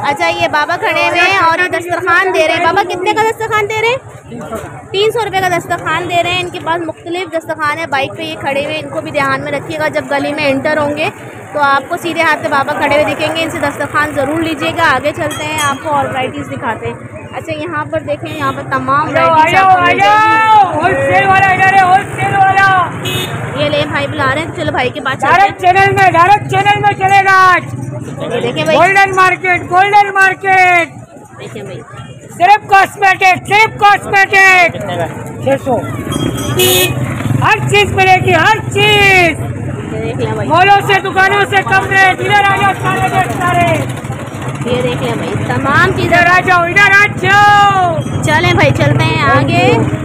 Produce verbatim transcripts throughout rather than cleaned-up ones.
अच्छा ये बाबा खड़े हुए हैं और ये दस्तरखान दे रहे हैं। बाबा कितने का दस्तरखान दे रहे हैं? तीन सौ रुपये का दस्तरखान दे रहे हैं। इनके पास मुख्तलिफ दस्तरखान है। बाइक पे ये खड़े हुए, इनको भी ध्यान में रखिएगा। जब गली में एंटर होंगे तो आपको सीधे हाथ पे बाबा खड़े हुए दिखेंगे। इनसे दस्तरखान ज़रूर लीजिएगा। आगे चलते हैं, आपको और वैराइटीज़ दिखाते हैं। अच्छा यहाँ पर देखें, यहाँ पर तमाम ये ले भाई बुला रहे हैं, चलो भाई के पास डायरेक्ट चैनल में डायरेक्ट चैनल में चलेगा। ये देखें भाई, गोल्डन मार्केट गोल्डन मार्केट देखें भाई, सिर्फ कॉस्मेटिक सिर्फ कॉस्मेटिक छह सौ हर चीज मिलेगी, हर चीज। देख लें भाई, मॉलों से दुकानों से कम रेट, इधर आ जाओ सारे रेट सारे। ये देख लें भाई, तमाम चीजें। इधर आ जाओ, इधर आ जाओ। चलें भाई, चलते हैं आगे।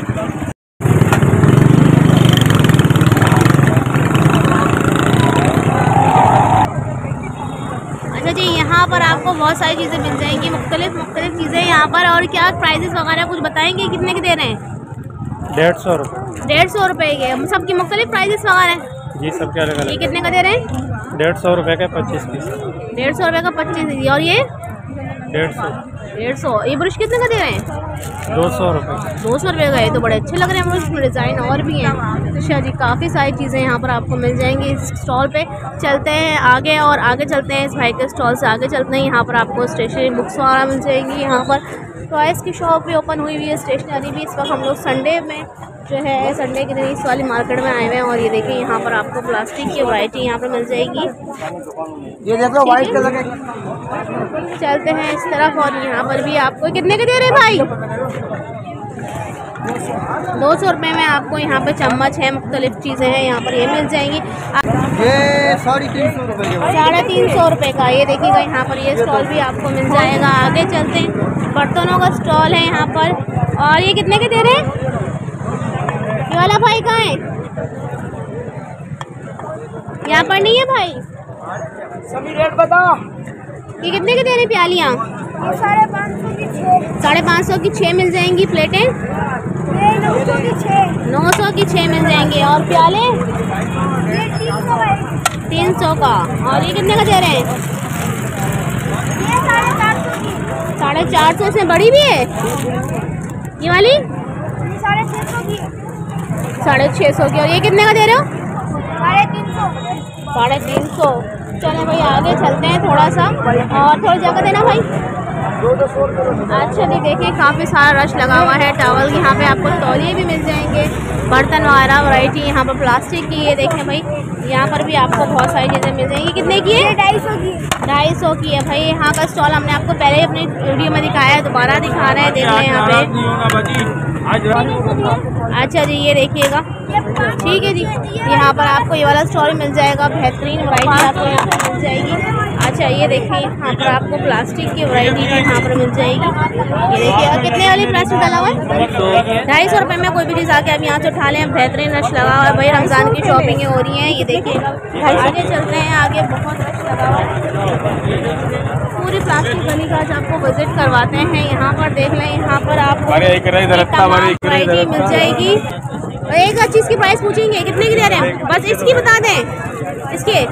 अच्छा जी, यहाँ पर आपको बहुत सारी चीज़ें मिल जाएंगी, मुख्तलिफ मुख्तलिफ चीज़ें यहाँ पर। और क्या प्राइजेस वगैरह कुछ बताएंगे, कितने के दे रहे हैं? डेढ़ सौ रुपये डेढ़ सौ रुपये के सबकी मुख्तलिफ प्राइजेस वगैरह जी, सब क्या अलग ये कितने का दे रहे हैं? डेढ़ सौ रुपये का पच्चीस पीस। डेढ़ सौ रुपये का पच्चीस। और ये डेढ़ सौ डेढ़ सौ ये ब्रश कितने का दे रहे हैं? दो सौ रुपये दो सौ रुपये का। ये तो बड़े अच्छे लग रहे हैं ब्रश, में डिज़ाइन और भी हैं। अच्छा जी, काफ़ी सारी चीज़ें यहाँ पर आपको मिल जाएंगी इस स्टॉल पे। चलते हैं आगे और आगे चलते हैं, इस भाई के स्टॉल से आगे चलते हैं। यहाँ पर आपको स्टेशनरी बुक्स वगैरह मिल जाएंगी। यहाँ पर टॉयज़ की शॉप भी ओपन हुई हुई है, स्टेशनरी भी। इस वक्त हम लोग संडे में जो है संडे के दिन इस वाली मार्केट में आए हुए हैं। और ये देखिए, यहाँ पर आपको प्लास्टिक की वैरायटी यहाँ पर मिल जाएगी। ये देख लो व्हाइट कलर के। चलते हैं इस तरफ, और यहाँ पर भी आपको कितने के दे रहे हैं भाई? दो सौ रुपये में आपको यहाँ पे चम्मच है, मुख्तलिफ चीज़ें हैं यहाँ पर, ये मिल जाएंगी। ये साढ़े तीन सौ रुपये साढ़े तीन सौ रुपये का। ये देखिएगा, यहाँ पर ये स्टॉल भी आपको मिल जाएगा। आगे चलते हैं, बर्तनों का स्टॉल है यहाँ पर। और ये कितने के दे रहे हैं? ये वाला भाई कहाँ है? यहाँ पर नहीं है भाई। सभी रेट बताओ। ये कितने के दे रहे हैं प्यालियाँ? साढ़े पाँच सौ की छः। साढ़े पाँच सौ की छः मिल जाएंगी। प्लेटें ये नौ सौ की छः। नौ सौ की छः मिल जाएंगे। और प्याले ये तीन सौ है। तीन सौ का। और ये कितने का दे रहे हैं? ये साढ़े चार सौ की। साढ़े चार सौ से बड़ी भी है ये वाली? ये साढ़े छः सौ की। साढ़े छः सौ की। और ये कितने का दे रहे हो? साढ़े तीन सौ। साढ़े तीन सौ। चलो भाई, आगे चलते हैं थोड़ा सा, और थोड़ी जगह देना भाई। अच्छा जी, देखिए काफ़ी सारा रश लगा हुआ है। टॉवल यहाँ पे आपको तौलिए भी मिल जाएंगे, बर्तन वगैरह वैरायटी यहाँ पर प्लास्टिक की। ये देखें भाई, यहाँ पर भी आपको बहुत सारी चीज़ें मिल जाएंगी। कितने की है? ढाई सौ की। ढाई सौ की है भाई। यहाँ का स्टॉल हमने आपको पहले ही अपनी वीडियो में दिखाया है, दोबारा दिखा रहे हैं। देख रहे हैं यहाँ पे। अच्छा जी, ये देखिएगा, ठीक है जी। यहाँ पर आपको ये वाला स्टॉल मिल जाएगा, बेहतरीन वैरायटी आपको यहाँ पर मिल जाएगी। अच्छा ये देखिए, यहाँ पर आपको प्लास्टिक की वैरायटी भी यहाँ पर मिल जाएगी। ये देखिएगा, कितने वाली प्लास्टिक डाला हुआ है? ढाई सौ रुपये में कोई भी चीज़ आके आप यहाँ से उठा लें। बेहतरीन रश लगा हुआ है भाई, रमज़ान की शॉपिंग हो रही है। ये देखिएगा, आगे चलते हैं, आगे बहुत रश लगा हुआ है। पूरी प्लास्टिक गली का आज आपको विजिट करवाते हैं। यहाँ पर देख लें, यहाँ पर आपको वैरायटी मिल जाएगी। एक हर चीज़ की प्राइस पूछेंगे, कितने की दे रहे हैं? बस इसकी बता दें, इसके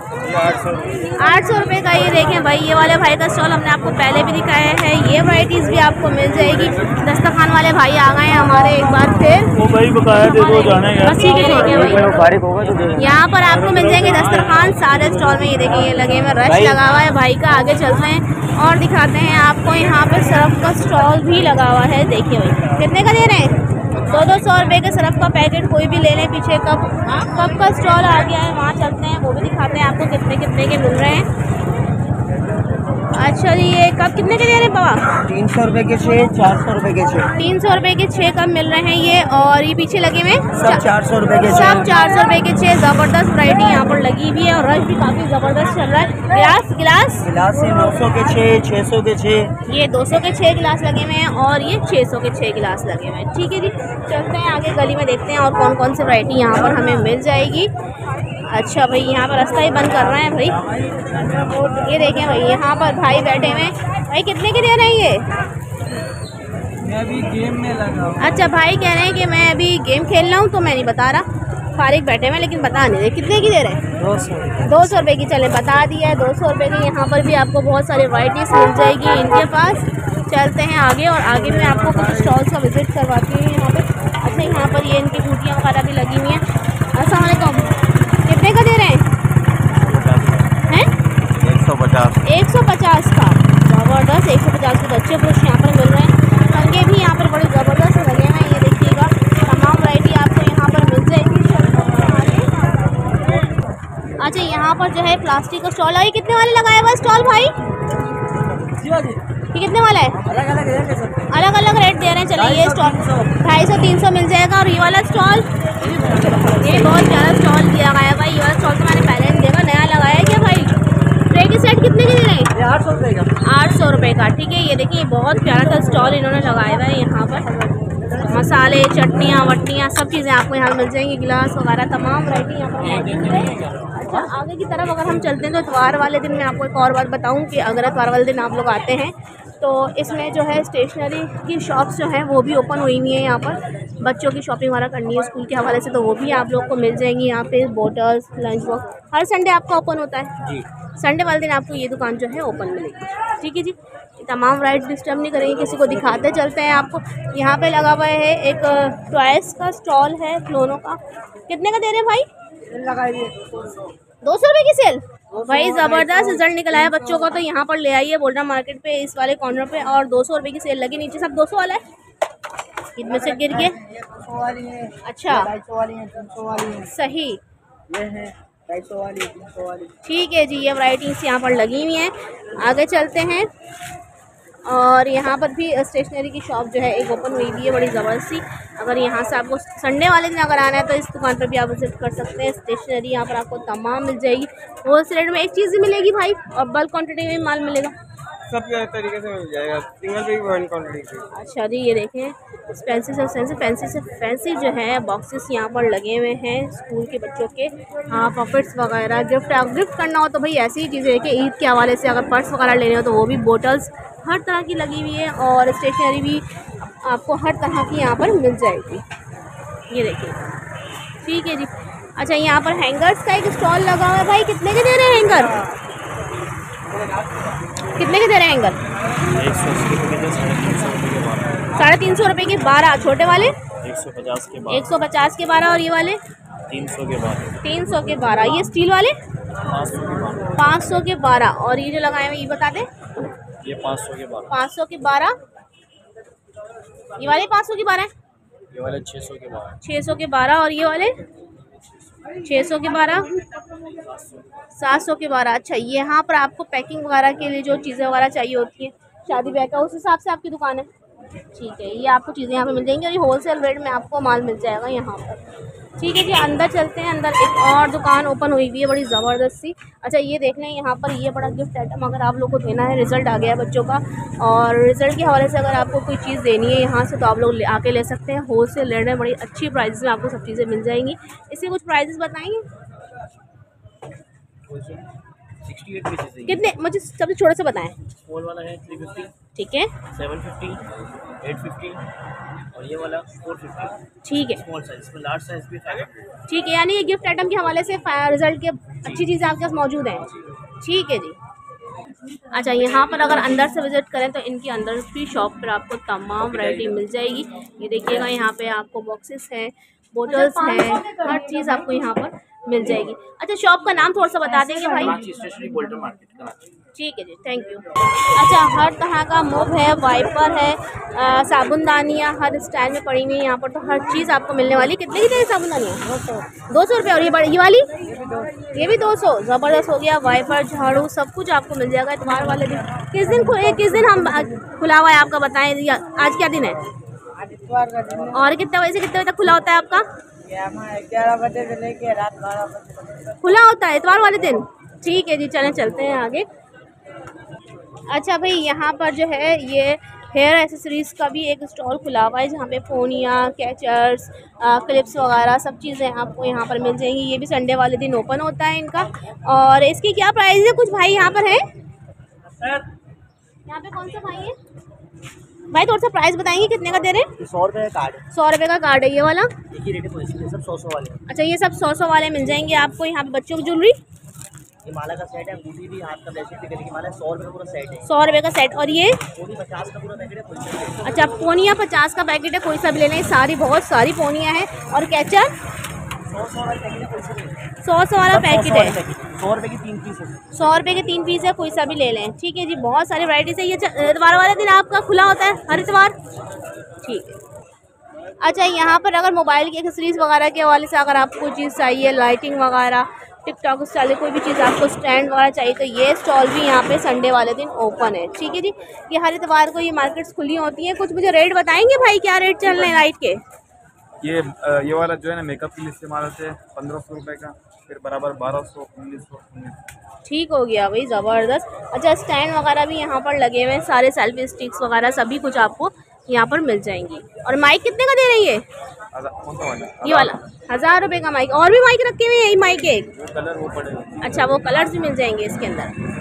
आठ सौ रुपये का। ये देखें भाई, ये वाले भाई का स्टॉल हमने आपको पहले भी दिखाया है। ये वैराइटीज़ भी आपको मिल जाएगी। दस्तरखान वाले भाई आ गए हैं हमारे एक बार फिर। वो भाई बकाया दे दो, जाने बस ठीक है, देखें भाई, यहाँ पर आपको मिल जाएंगे दस्तरखान सारे स्टॉल में। ये देखें, ये लगे हुए, रश लगा हुआ है भाई का। आगे चलते हैं और दिखाते हैं आपको। यहाँ पे सरफ का स्टॉल भी लगा हुआ है। देखिए भाई, कितने का दे रहे हैं? दो दो सौ रुपये के सरफ का पैकेट कोई भी ले लें। पीछे कप कप का स्टॉल आ गया है, वहाँ चलते हैं, वो भी दिखाते हैं आपको कितने कितने के मिल रहे हैं। अच्छा जी, ये कप कितने के दे रहे हैं बाबा? तीन सौ रुपये के छः, चार सौ रुपये के छः। तीन सौ रुपये के छः कप मिल रहे हैं ये। और ये पीछे लगे हुए सब चार सौ रुपये के सब चार सौ रुपये के छः। ज़बरदस्त वैरायटी यहाँ पर लगी हुई है, और रश भी काफ़ी ज़बरदस्त चल रहा है। गिलास गिलास गिलास है नौ सौ के छः, छः सौ के छः। ये दो सौ के छः गिलास लगे हुए हैं, और ये छः सौ के छः गिलास लगे हुए हैं। ठीक है जी, चलते हैं आगे गली में, देखते हैं और कौन कौन सी वैरायटी यहाँ पर हमें मिल जाएगी। अच्छा भाई, यहाँ पर रास्ता ही बंद कर रहे हैं भाई। ये देखें भाई, यहाँ पर भाई बैठे हुए हैं। भाई कितने के दे रहे हैं ये? मैं अभी गेम में लगा हूँ। अच्छा, भाई कह रहे हैं कि मैं अभी गेम खेल रहा हूँ, तो मैं नहीं बता रहा। फारिग बैठे हुए हैं लेकिन बता नहीं रहे कितने की दे रहे हैं। दो सौ दो सौ रुपये की, चले बता दिया है दो सौ रुपये की। यहाँ पर भी आपको बहुत सारी वैराइटीज़ मिल जाएगी इनके पास। चलते हैं आगे और आगे में आपको कुछ स्टॉल्स का विजिट करवाती हूँ यहाँ पे। अच्छा, यहाँ पर ये इनकी जूतियाँ वगैरह भी लगी हुई हैं। अस्सलाम वालेकुम, कितने का दे रहे हैं? हैं एक सौ पचास एक सौ पचास का, ज़बरदस्त। एक सौ पचास के बच्चे पुरुष यहाँ पर मिल रहे हैं। कंगे भी यहाँ पर बड़े ज़बरदस्त लगे हैं, ये देखिएगा। तमाम वैरायटी आपको यहाँ पर मिल जाएगी। अच्छा, यहाँ पर जो है प्लास्टिक का स्टॉल है। ये कितने वाले लगाया हुआ स्टॉल भाई? ये कितने वाला है? अलग अलग रेट है, अलग अलग रेट दे रहे हैं। चलिए, ये स्टॉल ढाई सौ तीन सौ मिल जाएगा। और ये वाला स्टॉल, ये बहुत प्यारा स्टॉल दिया गया है भाई। ये वाला स्टॉल तो मैंने पहले नहीं देखा, नया लगाया है क्या भाई? ट्रे की सेट कितने के दे रहे हैं? आठ सौ रुपये का। आठ सौ रुपये का, ठीक है। ये देखिए, बहुत प्यारा सा स्टॉल इन्होंने लगाया हुआ है। यहाँ पर मसाले, चटनियाँ वटनियाँ सब चीज़ें आपको यहाँ मिल जाएंगी। गिलास वगैरह तमाम वैरायटी यहाँ पर मौजूद है। अच्छा, आगे की तरफ अगर हम चलते हैं तो इतवार वाले दिन मैं आपको एक और बात बताऊँ कि अगर इतवार वाले दिन आप लोग आते हैं तो इसमें जो है स्टेशनरी की शॉप्स जो हैं वो भी ओपन हुई हुई है। यहाँ पर बच्चों की शॉपिंग वगैरह करनी है स्कूल के हवाले से तो वो भी आप लोग को मिल जाएंगी। यहाँ पे बोटल्स, लंच बॉक्स हर संडे आपका ओपन होता है जी। संडे वाले दिन आपको ये दुकान जो है ओपन मिलेगी, ठीक है जी। तमाम राइड डिस्टर्ब नहीं करेंगे, किसी को दिखाते चलते हैं आपको। यहाँ पे लगा हुआ है एक टॉयस का स्टॉल है, खिलौनों का। कितने का दे रहे हैं भाई? लगाइए दो सौ रुपये की सेल भाई, ज़बरदस्त रिजल्ट निकला है बच्चों का। तो यहाँ पर ले आइए बोल्डर मार्केट पे, इस वाले कॉर्नर पे। और दो सौ रुपये की सेल लगी, नीचे सब दो सौ वाला है। इनमें से गिर के वाली है, अच्छा, ढाई सौ वाली है, तीन सौ वाली है, सही, ये है ढाई सौ वाली, तीन सौ वाली, ठीक है जी। ये वैराइटीज़ यहाँ पर लगी हुई हैं। आगे चलते हैं और यहाँ पर भी स्टेशनरी की शॉप जो है एक ओपन हुई हुई है, बड़ी ज़बरदस्त सी। अगर यहाँ से आपको संडे वाले दिन अगर आना है तो इस दुकान पर भी आप विजिट कर सकते हैं। स्टेशनरी यहाँ पर आपको तमाम मिल जाएगी। होलसेल रेट में एक चीज़ ही मिलेगी भाई, और बल्क क्वांटिटी में माल मिलेगा, सब तरीके से मिल जाएगा, सिंगल पे भी वन क्वांटिटी। अच्छा जी, ये देखें, फैंसी से फैंसी फैंसी से फैंसी जो है बॉक्सेस यहाँ पर लगे हुए हैं स्कूल के बच्चों के। हाँ, पॉकेट्स वगैरह, गिफ्ट गिफ्ट करना हो तो भाई ऐसी ही चीज़ें है कि ईद के हवाले से अगर पर्स वगैरह लेने हो तो वो भी, बोटल्स हर तरह की लगी हुई है। और स्टेशनरी भी आपको हर तरह की यहाँ पर मिल जाएगी, ये देखिए, ठीक है जी। अच्छा, यहाँ पर हैंगर्स का एक स्टॉल लगा हुआ है भाई। कितने के दे रहे हैं हैंगर? कितने के दे रहे हैं हैंगर? साढ़े तीन सौ रुपये के बारह, छोटे वाले एक सौ पचास के बाद एक सौ पचास के बारह, और ये वाले तीन सौ के बाद तीन सौ के बारह। ये स्टील वाले पाँच सौ के बाद पाँच सौ के बारह। और ये जो लगाए हुए ये बता दें, ये पाँच सौ के बाद पाँच सौ के बारह। ये वाले पाँच सौ के बारह, ये वाले छः सौ के बाद छः सौ के बारह। और ये वाले छः सौ के बारह, सात सौ के बारह। अच्छा, यहाँ पर आपको पैकिंग वगैरह के लिए जो चीज़ें वगैरह चाहिए होती हैं शादी ब्याह का, उस हिसाब से आपकी दुकान है, ठीक है। ये आपको चीज़ें यहाँ पे मिल जाएंगी और ये होलसेल रेट में आपको माल मिल जाएगा यहाँ पर, ठीक है जी। अंदर चलते हैं, अंदर एक और दुकान ओपन हुई हुई है बड़ी ज़बरदस्त सी। अच्छा, ये देख लें, यहाँ पर ये बड़ा गिफ्ट आइटम अगर आप लोग को देना है, रिज़ल्ट आ गया है बच्चों का, और रिज़ल्ट के हवाले से अगर आपको कोई चीज़ देनी है यहाँ से तो आप लोग ले आके ले सकते हैं। होलसेल रेट में बड़ी अच्छी प्राइस में आपको सब चीज़ें मिल जाएंगी। इसके कुछ प्राइजेस बताएंगे? कितने, मुझे सबसे छोटे से बताएं। स्मॉल वाला है थ्री फिफ्टी, ठीक है, सेवन फिफ्टी, एट फिफ्टी, और ये वाला फोर फिफ्टी, ठीक है, स्मॉल साइज। इसमें लार्ज साइज भी फाइव हंड्रेड। ठीक है। यानी ये गिफ्ट आइटम के हवाले से रिजल्ट के अच्छी चीज़ें आपके पास मौजूद हैं, ठीक है जी। अच्छा, यहाँ पर अगर अंदर से विजिट करें तो इनकी अंदर की शॉप पर आपको तमाम वैरायटी मिल जाएगी। ये देखिएगा, यहाँ पे आपको बॉक्सेस हैं, बोटल्स हैं, हर चीज़ आपको यहाँ पर मिल जाएगी। अच्छा, शॉप का नाम थोड़ा सा बता देंगे भाई? स्टेशनरी बोल्डर मार्केट का, ठीक है जी, थैंक यू। अच्छा, हर तरह का मोब है, वाइपर है, साबुनदानियाँ हर स्टाइल में पड़ी हुई है यहाँ पर, तो हर चीज़ आपको मिलने वाली। कितने की दे साबुनदानियाँ? दो सौ रुपये। और ये बड़ी, ये वाली, ये भी दो सौ। ज़बरदस्त हो गया। वाइपर, झाड़ू, सब कुछ आपको मिल जाएगा इतवार वाले दिन। किस दिन खुले, किस दिन हम खुला हुआ है आपका बताएं? आज क्या दिन है? और कितने बजे से कितने बजे तक खुला होता है आपका? ग्यारह बजे से लेके रात बारह बजे खुला होता है इतवार वाले दिन, ठीक है जी। चलें, चलते हैं आगे। अच्छा भाई, यहाँ पर जो है ये हेयर एसेसरीज़ का भी एक स्टॉल खुला हुआ है जहाँ पे फ़ोनियाँ, कैचर्स, क्लिप्स वगैरह सब चीज़ें आपको यहाँ पर मिल जाएंगी। ये भी संडे वाले दिन ओपन होता है इनका। और इसकी क्या प्राइस है कुछ भाई यहाँ पर है? यहाँ पे कौन सा भाई है? भाई थोड़ा सा प्राइस बताएंगे कितने का दे रहे हैं? सौ रुपये का कार्ड है। सौ रुपये का कार्ड है ये वाला। एक ही रेट है, सब सौ सौ वाले। अच्छा ये सब सौ सौ वाले मिल जाएंगे आपको यहाँ पे। बच्चों की ज्वेलरी, ये माला का सेट है, अंगूठी भी, हाथ का ब्रेसलेट भी, गले की माला है, सौ रुपये का पूरा सेट है। सौ रुपये का सेट। और ये पूरी पचास का पूरा पैकेट है, कोई सा। अच्छा पोनिया पचास का पैकेट है, कोई सा भी ले लें। सारी बहुत सारी पोनिया है। और कैचर सौ सौ वाला पैकेट है, कोई सा भी। सौ सौ वाला पैकेट है, सौ रुपये की तीन पीस है। सौ रुपये के तीन पीस है, कोई सा भी ले लें। ठीक है जी, बहुत सारी वैरायटीज है। ये इतवार वाले दिन आपका खुला होता है हर इतवार? ठीक है। अच्छा यहाँ पर अगर मोबाइल की एक्सेसरीज वगैरह के हवाले से अगर आपको चीज़ चाहिए, लाइटिंग वगैरह, टिकटॉक स्टाइल कोई भी चीज़ आपको स्टैंड वगैरह चाहिए, तो ये स्टॉल भी यहाँ पे संडे वाले दिन ओपन है। ठीक है जी, ये हर इतवार को ये मार्केट्स खुली होती हैं। कुछ मुझे रेट बताएंगे भाई, क्या रेट चल रहे हैं लाइट के? ये ये वाला जो है ना मेकअप के लिए इस्तेमाल होते हैं, पंद्रह सौ रुपये का, फिर बराबर बारह सौ, उन्नीस सौ, उन्नीस। ठीक हो गया भाई, ज़बरदस्त। अच्छा स्टैंड वगैरह भी यहाँ पर लगे हुए हैं, सारे सेल्फी स्टिक्स वगैरह सभी कुछ आपको यहाँ पर मिल जाएंगी। और माइक कितने का दे रही है? कौन सा वाला? ये वाला हज़ार रुपये का माइक। और भी माइक रखे हुए हैं यही माइक एक? कलर वो पड़ेगा। अच्छा वो कलर्स भी मिल जाएंगे इसके अंदर।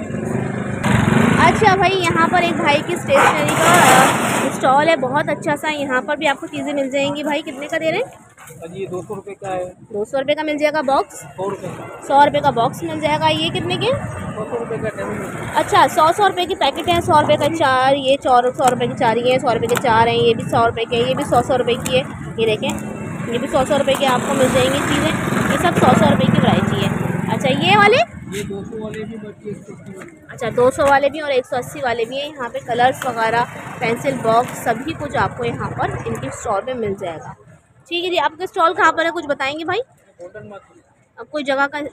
अच्छा भाई यहाँ पर एक भाई की स्टेशनरी का स्टॉल है, बहुत अच्छा सा। यहाँ पर भी आपको चीज़ें मिल जाएंगी। भाई कितने का दे रहे हैं? ये दो सौ रुपये का है। दो सौ रुपये का मिल जाएगा बॉक्स। सौ रुपये का सौ रुपये का बॉक्स मिल जाएगा। ये कितने के? सौ सौ रुपये का टेबल। अच्छा सौ सौ रुपये की पैकेट है, सौ रुपये का चार। ये चार सौ रुपये की चार ही है, सौ रुपये के चार हैं। ये भी सौ रुपये के, ये भी सौ सौ रुपये की है। ये देखें ये भी सौ सौ रुपये की आपको मिल जाएंगी चीज़ें। ये सब सौ सौ रुपये की वैरायटी है। अच्छा ये वाले ये दो सौ वाले भी, बच्चे एक सौ अस्सी वाले। अच्छा दो सौ वाले भी और एक सौ अस्सी वाले भी हैं। यहाँ पे कलर्स वगैरह, पेंसिल बॉक्स, सभी कुछ आपको यहाँ पर इनके स्टॉल पे मिल जाएगा। ठीक है जी, आपका स्टॉल कहाँ पर है कुछ बताएंगे भाई? अब कोई जगह का?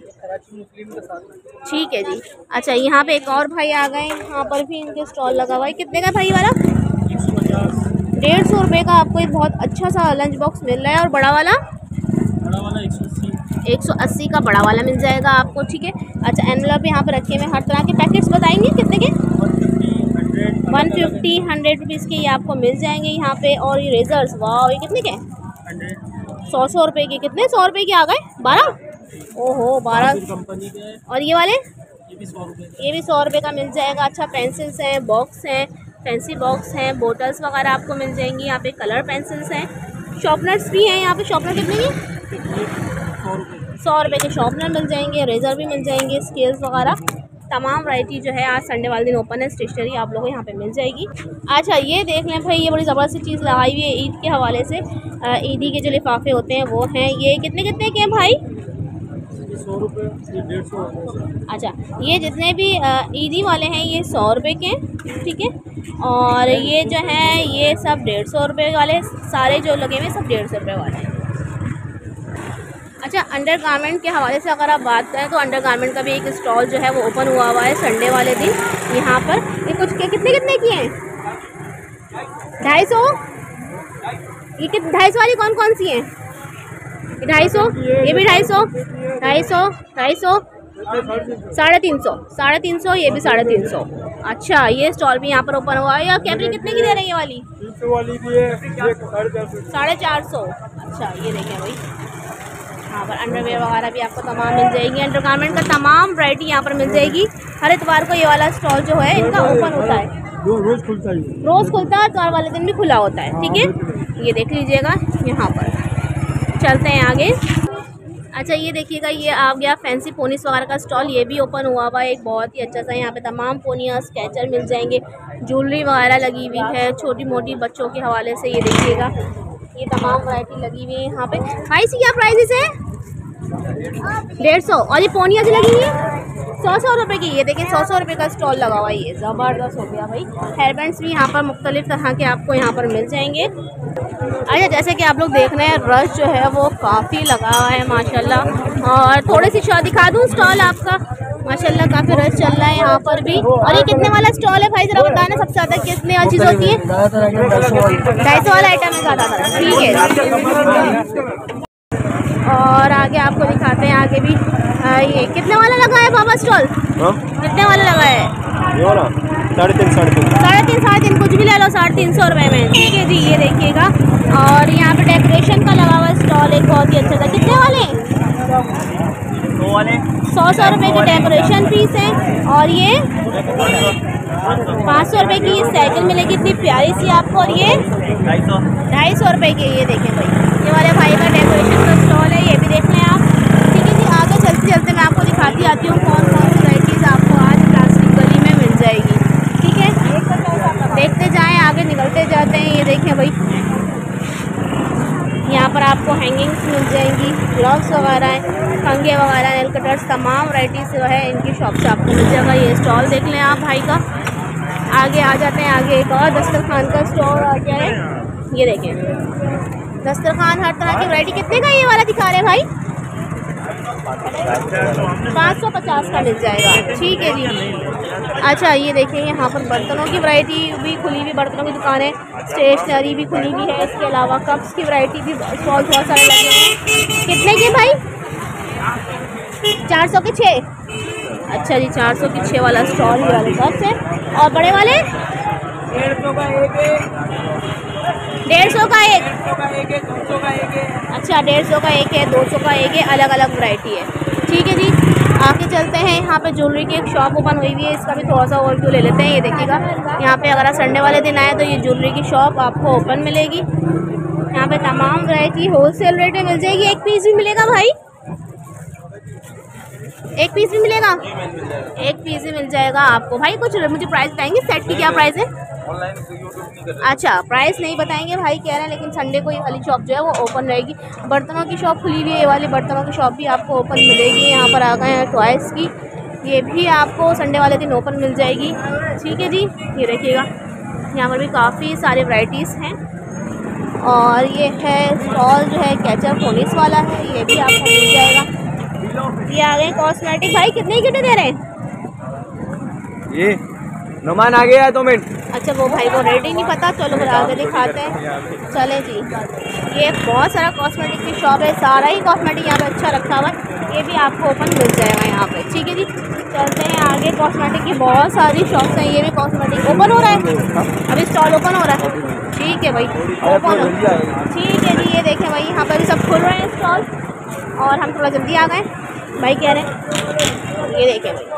ठीक है जी। अच्छा यहाँ पे एक और भाई आ गए, यहाँ पर भी इनके स्टॉल लगा हुआ है। कितने का भाई वाला? डेढ़ सौ रुपये का आपको एक बहुत अच्छा सा लंच बॉक्स मिल रहा है। और बड़ा वाला? बड़ा वाला एक सौ अस्सी एक सौ अस्सी का बड़ा वाला मिल जाएगा आपको। ठीक है। अच्छा एनवेलप यहाँ पर रखे हुए हर तरह के पैकेट्स बताएंगे कितने के? वन फिफ्टी हंड्रेड रुपीज़ के ये आपको मिल जाएंगे यहाँ पे। और ये रेजर्स, वाह ये कितने के? सौ सौ रुपये के। कितने सौ रुपये के आ गए? बारह? ओहो बारह कंपनी के। और ये वाले? ये भी सौ रुपये ये भी सौ रुपये का मिल जाएगा। अच्छा पेंसिल्स हैं, बॉक्स हैं, फैंसी बॉक्स हैं, बोटल्स वगैरह आपको मिल जाएंगी। यहाँ पे कलर पेंसिल्स हैं, शॉर्पनर्स भी हैं। यहाँ पे शॉर्पनर कितने की? सौ रुपये के शॉर्पनर मिल जाएंगे। रेज़र भी मिल जाएंगे, स्केल्स वगैरह तमाम वैरायटी जो है आज संडे वाले दिन ओपन है। स्टेशनरी आप लोगों को यहाँ पे मिल जाएगी। अच्छा ये देख लें भाई, ये बड़ी ज़बरदस्त चीज़ लगाई हुई है ईद के हवाले से। ईदी के जो लिफाफे होते हैं वो हैं। ये कितने कितने के हैं भाई? सौ रुपये, डेढ़ सौ। अच्छा ये जितने भी ईदी वाले हैं ये सौ रुपये के हैं। ठीक है। और ये जो है ये सब डेढ़ सौ रुपये वाले, सारे जो लगे हुए सब डेढ़ सौ रुपये वाले हैं। अच्छा अंडर गारमेंट के हवाले से अगर आप बात करें तो अंडर गारमेंट का भी एक स्टॉल जो है वो ओपन हुआ हुआ है संडे वाले दिन। यहाँ पर ये कुछ के कितने कितने की हैं? ढाई सौ? ये कितने ढाई सौ वाली कौन कौन सी हैं? ढाई सौ, ये भी ढाई सौ, ढाई सौ, ढाई सौ, साढ़े तीन सौ, साढ़े तीन सौ, ये भी साढ़े तीन सौ। अच्छा ये स्टॉल भी यहाँ पर ओपन हुआ है। या कैपरी कितने की दे रही है वाली? वाली भी है साढ़े चार सौ। अच्छा ये देखें भाई, यहाँ पर अंडरवेयर वगैरह भी आपको तमाम मिल जाएगी। अंडर गारमेंट का तमाम वैरायटी यहाँ पर मिल जाएगी। हर इतवार को ये वाला स्टॉल जो है इनका ओपन होता है, रोज खुलता है, रोज़ खुलता है, इतवार वाले दिन भी खुला होता है। ठीक है, ये देख लीजिएगा। यहाँ पर चलते हैं आगे। अच्छा ये देखिएगा, ये आ गया फैंसी पोनीस वगैरह का स्टॉल। ये भी ओपन हुआ हुआ है एक बहुत ही अच्छा सा। यहाँ पे तमाम पोनियाँ, स्केचर मिल जाएंगे, ज्वेलरी वगैरह लगी हुई है छोटी मोटी बच्चों के हवाले से। ये देखिएगा ये तमाम वैरायटी लगी हुई है यहाँ पे। भाई सी क्या प्राइस है? डेढ़ सौ। और ये पोनिया जो लगी हुई है सौ सौ रुपये की। ये देखिए सौ सौ रुपये का स्टॉल लगा हुआ है, ये ज़बरदस्त हो गया भाई। हेयर बैंड्स भी यहाँ पर मुख्तलिफ तरह के आपको यहाँ पर मिल जाएंगे। अच्छा जैसे कि आप लोग देख रहे हैं रश जो है वो काफ़ी लगा हुआ है माशाल्लाह। और थोड़ी सी शॉ दिखा दूँ स्टॉल आपका, माशाल्लाह काफ़ी रश चल रहा है यहाँ पर भी। और ये कितने वाला स्टॉल है भाई ज़रा बताना, सबसे ज़्यादा कितने वाली चीज़ होती है? ढाई सौ वाला आइटम है ज़्यादातर। ठीक है। और आगे आपको दिखाते हैं, आगे भी आ, ये कितने वाला लगा है बाबा स्टॉल? कितने वाला लगा है? ये वाला साढ़े तीन साढ़े तीन साढ़े तीन साढ़े तीन कुछ भी ले लो, साढ़े तीन सौ रुपये में। ठीक है जी, ये देखिएगा। और यहाँ पे डेकोरेशन का लगा हुआ स्टॉल एक बहुत ही अच्छा था। कितने वाले? दो वाले सौ सौ रुपये के डेकोरेशन पीस हैं। और ये पाँच सौ रुपये की ये साइकिल मिलेगी इतनी प्यारी सी आपको। और ये ढाई सौ ढाई सौ रुपये की। ये देखें भाई, ये वाले भाई का डेकोरेशन का स्टॉल है, ये भी देख लें आप। ठीक है जी, आगे चलते चलते मैं आपको दिखाती आती हूँ कौन कौन सी वैराइटीज़ आपको आज प्लास्टिक गली में मिल जाएगी। ठीक है, देखते जाएँ, आगे निकलते जाते हैं। ये देखें भाई, यहाँ पर आपको हैंगिंग्स मिल जाएंगी, ग्लव्स वगैरह हैं, कंगे वगैरह, नेल कटर्स, तमाम वैराइटीज़ जो है इनकी शॉप से आपको मिल जाएगा। ये स्टॉल देख लें आप भाई का। आगे आ जाते हैं, आगे एक और दस्तरखान का स्टॉल आ गया है। ये देखें दस्तरखान, हर तरह की वैरायटी। कितने का ये वाला दिखा रहे हैं भाई? पाँच सौ पचास का मिल जाएगा। ठीक है जी। अच्छा, ये देखिए यहाँ पर बर्तनों की वैरायटी भी खुली हुई, बर्तनों की दुकान है, स्टेशनरी भी खुली हुई है। इसके अलावा कप्स की वैरायटी भी स्टॉल बहुत सारे लगे हैं। कितने के भाई? चार सौ के छः। अच्छा जी, चार सौ की छः वाला स्टॉल ये वाले कप्स है। और बड़े वाले डेढ़ सौ का एक है, डेढ़ सौ का एक। दो सौ का एक है। अच्छा, डेढ़ सौ का एक है, दो सौ का एक है, अलग अलग वैरायटी है। ठीक है जी, आगे चलते हैं। यहाँ पे ज्वेलरी की एक शॉप ओपन हुई हुई है, इसका भी थोड़ा सा ओवरव्यू ले लेते हैं। ये देखिएगा, यहाँ पे अगर आप संडे वाले दिन आए तो ये ज्वेलरी की शॉप आपको ओपन मिलेगी। यहाँ पे तमाम वैरायटी होलसेल रेट में मिल जाएगी। एक पीस भी मिलेगा भाई? एक पीस भी मिलेगा? एक पीस भी मिल जाएगा आपको भाई। कुछ मुझे प्राइस बताएंगे सेट की, क्या प्राइस है? अच्छा, प्राइस नहीं बताएंगे भाई कह रहे हैं, लेकिन संडे को ये वाली शॉप जो है वो ओपन रहेगी। बर्तनों की शॉप खुली हुई है, ये वाली बर्तनों की शॉप भी आपको ओपन मिलेगी। यहाँ पर आ गए हैं टॉयज़ की, ये भी आपको संडे वाले दिन ओपन मिल जाएगी। ठीक है जी, ये देखिएगा, यहाँ पर भी काफ़ी सारी वैराइटीज़ हैं। और ये है स्टॉल जो है कैचर पोलिस वाला है, ये भी आपको मिल जाएगा। ये आ गए कॉस्मेटिक। भाई कितने कितने दे रहे हैं? ये नुमान आ गया है दो मिनट। अच्छा, वो भाई को रेट ही नहीं पता, चलो फिर आगे दिखाते हैं। चले जी, ये बहुत सारा कॉस्मेटिक की शॉप है, सारा ही कॉस्मेटिक यहाँ पे अच्छा रखा हुआ है। ये भी आपको ओपन मिल जाएगा यहाँ पे। ठीक है जी, चलते हैं आगे। कॉस्मेटिक की बहुत सारी शॉप्स हैं, ये भी कॉस्मेटिक ओपन हो रहा है, अभी स्टॉल ओपन हो रहा है। ठीक है भाई, ओपन हो। ठीक है जी, ये देखें भाई, यहाँ पर भी सब खुल रहे हैं स्टॉल, और हम थोड़ा जल्दी आ गए भाई कह रहे हैं। ये देखें भाई,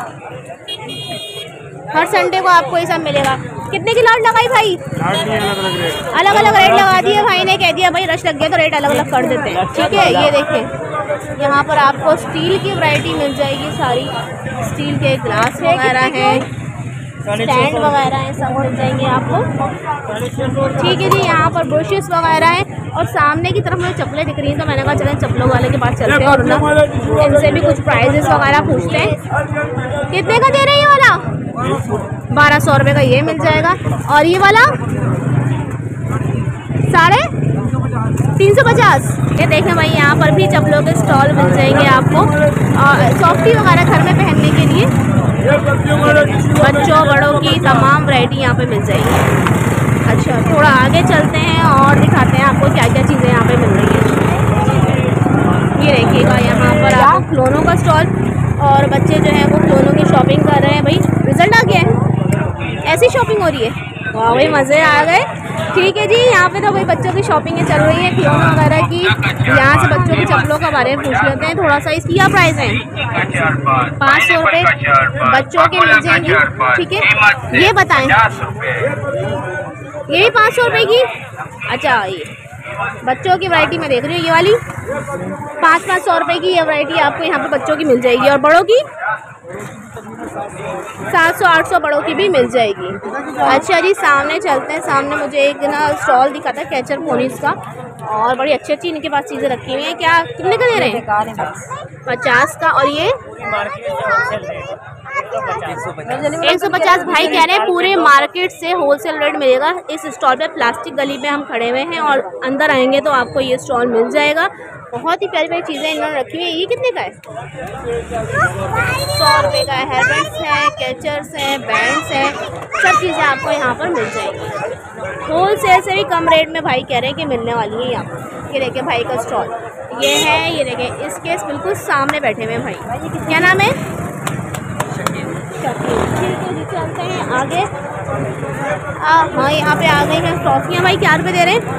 हर संडे को आपको ये सब मिलेगा। कितने की लॉट लगाई भाई? अलग अलग रेट लगा दिए भाई ने, कह दिया भाई रश लग गया तो रेट अलग अलग कर देते हैं। ठीक है, ये देखें, यहाँ पर आपको स्टील की वैरायटी मिल जाएगी सारी। स्टील के ग्लास वगैरह हैं, स्टैंड वगैरह हैं, सब मिल जाएंगे आपको। ठीक है जी, यहाँ पर ब्रशेस वगैरह हैं। और सामने की तरफ मुझे चप्पलें दिख रही हैं, तो मैंने कहा चलें चप्पलों वाले के पास चलते हैं और ना इनसे भी कुछ प्राइजेस वगैरह पूछते हैं। कितने का दे रहे हैं ये वाला? बारह सौ रुपये का ये मिल जाएगा। और ये वाला साढ़े तीन सौ पचास। ये देखें भाई, यहाँ पर भी चप्पलों के स्टॉल मिल जाएंगे आपको, और सॉफ्टी वगैरह घर में पहनने के लिए बच्चों बड़ों की तमाम वैरायटी यहाँ पे मिल जाएगी। अच्छा, थोड़ा आगे चलते हैं और दिखाते हैं आपको क्या क्या चीज़ें यहाँ पे मिल रही हैं। ये देखिएगा, यहाँ पर आपको खिलौनों का स्टॉल, और बच्चे जो हैं वो खिलौनों की शॉपिंग कर रहे हैं। भाई रिजल्ट आ गया है, ऐसी शॉपिंग हो रही है, वाह भाई मज़े आ गए। ठीक है जी, यहाँ पे तो भाई बच्चों की शॉपिंग चल रही है खिलौनों वगैरह की। यहाँ से बच्चों की चप्पलों के बारे में पूछ लेते हैं थोड़ा सा। इसकी क्या प्राइस है? पाँच सौ रुपये बच्चों के मिल जाएंगी। ठीक है, ये बताएं, ये भी पाँच सौ रुपये की? अच्छा, ये बच्चों की वैरायटी में देख रही हूँ, ये वाली पाँच पाँच सौ रुपये की ये वैरायटी आपको यहाँ पे बच्चों की मिल जाएगी। और बड़ों की सात सौ आठ सौ बड़ों की भी मिल जाएगी। अच्छा जी, सामने चलते हैं। सामने मुझे एक ना स्टॉल दिखा था कैचर पोनीस का, और बड़ी अच्छी अच्छी इनके पास चीज़ें रखी हुई हैं। क्या कितने का दे रहे हैं? पचास का। और ये एक सौ पचास। भाई कह रहे हैं पूरे मार्केट से होलसेल रेट मिलेगा इस स्टॉल पे। प्लास्टिक गली में हम खड़े हुए हैं, और अंदर आएंगे तो आपको ये स्टॉल मिल जाएगा। बहुत ही प्यारी प्यारी चीज़ें इन्होंने रखी हुई है। ये कितने का है? सौ रुपये का है। हेयर बैंड्स हैं, कैचर्स हैं, बैंड्स हैं, सब चीज़ें आपको यहाँ पर मिल जाएंगी। होलसेल से भी कम रेट में भाई कह रहे हैं कि मिलने वाली है यहाँ पर। ये देखिए भाई का स्टॉल ये है, ये देखिए इसके बिल्कुल सामने बैठे हुए हैं भाई। क्या नाम है? ठीक है जी, चलते हैं आगे। आ, हाँ, यहाँ पे आ गई हैं टॉफियाँ। भाई क्या रुपये दे रहे हैं?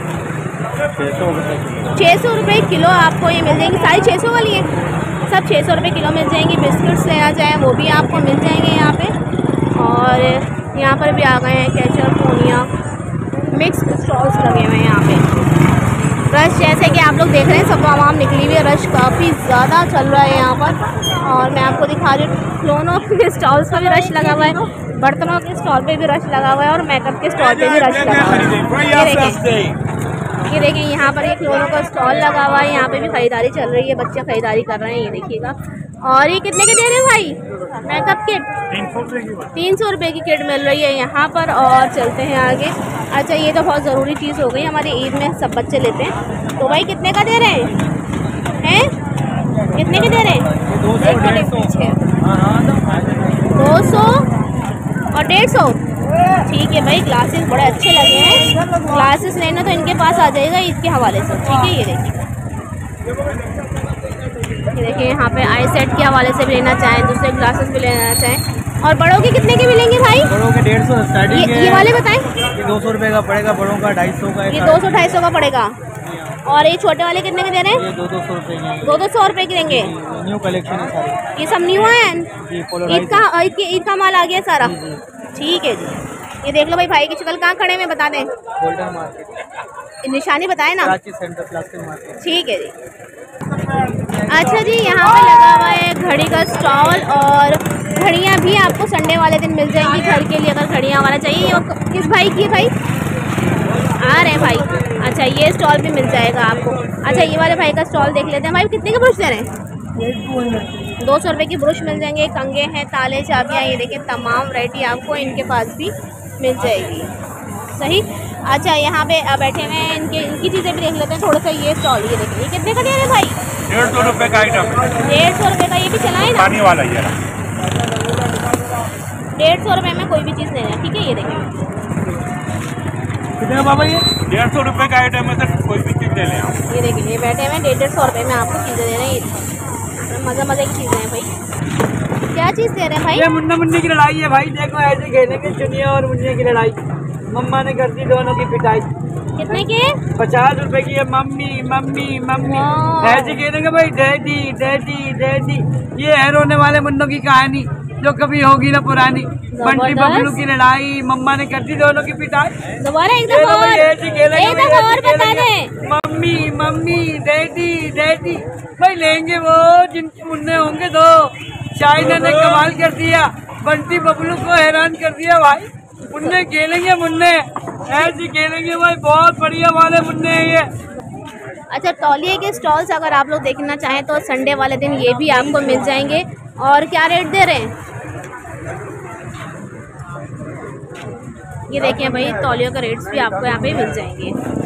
छः सौ रुपये किलो आपको ये मिल जाएंगी। सारी छः सौ वाली है, सब छः सौ रुपये किलो मिल जाएंगी। बिस्किट्स लेना चाहें वो भी आपको मिल जाएंगे यहाँ पे। और और यहाँ पर भी आ गए हैं कैचर, पूनिया, मिक्स स्टॉल्स लगे हुए हैं यहाँ पे। रश जैसे कि आप लोग देख रहे हैं, सब आवाम निकली हुई है, रश काफ़ी ज़्यादा चल रहा है यहाँ पर। और मैं आपको दिखा रही हूँ खिलौनों के स्टॉल्स पर भी रश लगा हुआ है, बर्तनों के स्टॉल पे भी रश लगा हुआ है और मेकअप के स्टॉल पे भी रश लगा हुआ है। ये देखें, ये देखें यहाँ पर ये खिलौनों का स्टॉल लगा हुआ है, यहाँ पे भी खरीदारी चल रही है, बच्चे खरीदारी कर रहे हैं, ये देखिएगा। और ये कितने के दे रहे हैं भाई मेकअप किट? तीन सौ रुपये की किट मिल रही है यहाँ पर। और चलते हैं आगे। अच्छा, ये तो बहुत ज़रूरी चीज़ हो गई हमारी ईद में, सब बच्चे लेते हैं। तो भाई कितने का दे रहे हैं हैं कितने के दे रहे हैं? दो सौ और डेढ़ सौ ठीक है भाई। ग्लासेस बड़े अच्छे लगे हैं, ग्लासेस लेना तो इनके पास आ जाएगा ईद के हवाले से, ठीक है। ये देखिए, ये देखिए यहाँ पे आई सेट के हवाले से भी लेना चाहें, दूसरे ग्लासेस भी लेना चाहें। और बड़ों के कितने के मिलेंगे भाई? बड़ों के डेढ़ सौ स्टार्टिंग ये, ये वाले बताएं। ये दो सौ रुपये का पड़ेगा, बड़ों का ढाई सौ का। ये दो सौ ढाई सौ का पड़ेगा। और ये छोटे वाले कितने के दे रहे हैं? ये दो दो सौ रुपये के। दो दो सौ रुपये के देंगे। न्यू कलेक्शन है सारे, ये सब न्यू है। ईद का ईद ईद का माल आ गया सारा, ठीक है जी। ये देख लो भाई, भाई की शक्ल कहाँ खड़े में बता दें। गोल्डन मार्केट, निशानी बताए ना, सेंटर प्लास्टिक मार्केट, ठीक है जी। अच्छा जी, यहाँ पे लगा हुआ है घड़ी का स्टॉल और घड़ियाँ भी आपको संडे वाले दिन मिल जाएंगी घर के लिए, अगर घड़ियाँ वाला चाहिए। ये किस भाई की है भाई? आ रहे हैं भाई। अच्छा, ये स्टॉल भी मिल जाएगा आपको। अच्छा, ये वाले भाई का स्टॉल देख लेते हैं। भाई कितने के ब्रुश दे रहे हैं? दो सौ रुपये की ब्रुश मिल जाएंगे, कंगे हैं, ताले, चाबियाँ, ये देखिए तमाम वैरायटी आपको इनके पास भी मिल जाएगी, सही। अच्छा, यहाँ पे बैठे हुए हैं, इनके इनकी चीज़ें भी देख लेते हैं थोड़ा सा। ये स्टॉल ये देखिए, ये कितने का दे रहे हैं भाई? डेढ़ सौ रुपये का आइटम, डेढ़ सौ रुपये का। ये भी चलाए ना, पानी वाला ये डेढ़ सौ रुपये में कोई भी चीज़ लेना है, ठीक है। ये देखिए कितने बाबा? ये डेढ़ सौ रुपये का आइटम है सर, कोई भी चीज़ ले लें आप। ये देखिए, ये बैठे हुए हैं, डेढ़ डेढ़ सौ रुपये में आपको चीज़ें दे रहे हैं। मज़े मज़े की चीज़ें हैं भाई। क्या चीज़ दे रहे हैं भाई? ये मुन्ना मुन्नी की लड़ाई है भाई, देखो ऐसे खेलेंगे, चुनिया और मुन्ने की लड़ाई। मम्मा ने कर दी दोनों की पिटाई। कितने के? पचास रुपए की है। मम्मी मम्मी मम्मी वाह। ऐसे खेलेंगे भाई, डैडी डैडी डैडी। ये है रोने वाले मुन्नों की कहानी जो कभी होगी ना पुरानी। बंटी बबलू की लड़ाई, मम्मा ने कर दी दोनों की पिटाई। दोबारा एक दफा और, एक दफा और बता दें। मम्मी मम्मी डैडी डैडी भाई लेंगे वो जिनके मुन्ने होंगे दो। चाइना ने कमाल कर दिया, बंटी बबलू को हैरान कर दिया भाई। मुन्ने खेलेंगे, मुन्ने ऐसे खेलेंगे भाई, बहुत बढ़िया वाले मुन्ने हैं ये। अच्छा, तौलिए के स्टॉल्स अगर आप लोग देखना चाहें तो संडे वाले दिन ये भी आपको मिल जाएंगे। और क्या रेट दे रहे हैं? ये देखिए भाई, तौलियों के रेट्स भी आपको यहाँ पे मिल जाएंगे।